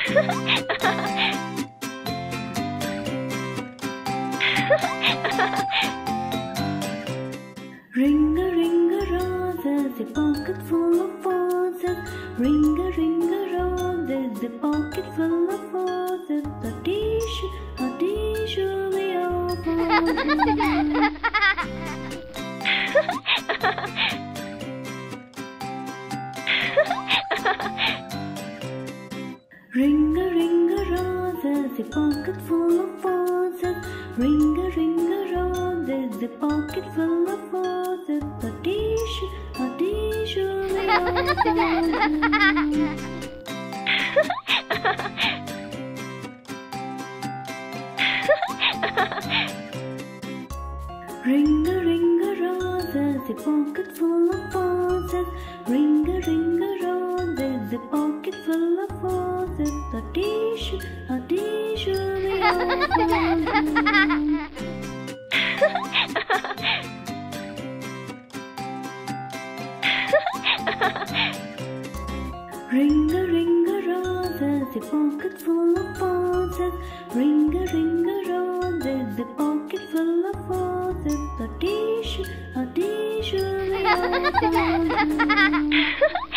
Ringa ringa roses, a pocket full of roses. Ringa ringa roses, a pocket full of roses. A tissue, we all Ringa ringa roses, a pocket full of roses. Ringa ringa roses, a pocket full of roses. A tissue, we all Ringa ringa roses, a pocket full of roses. Ringa ringa roses, a pocket full of roses. A tissue, we all Ringa ringa roses, a pocket full of roses. Ringa ringa roses, a pocket full of roses. A tissue, we all